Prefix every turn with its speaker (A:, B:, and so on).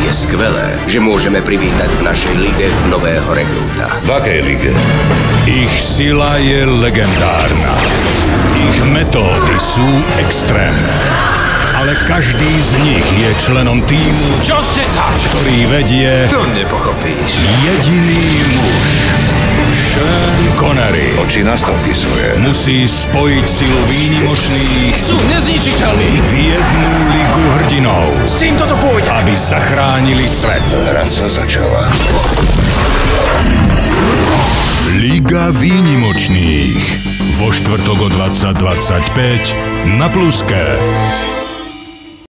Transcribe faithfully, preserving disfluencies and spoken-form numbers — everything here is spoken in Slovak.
A: Je skvelé, že môžeme privítať v našej lige nového rekrúta.
B: V akej lige?
C: Ich sila je legendárna. Ich metódy sú extrémne. Ale každý z nich je členom tímu,
D: Čo ste zač?
C: ktorý vedie
D: To nepochopíš.
C: jediný muž. Sean Connery
B: Oči nás to vpisuje.
C: musí spojiť silu výnimočných
D: Sú nezničiteľní.
C: v jednu ligu hrdinov,
D: S týmto to pôjde.
C: aby zachránili svet.
B: Hra sa začala.
C: Liga výnimočných. Vo štvrtok o dvadsať dvadsaťpäť na Pluske.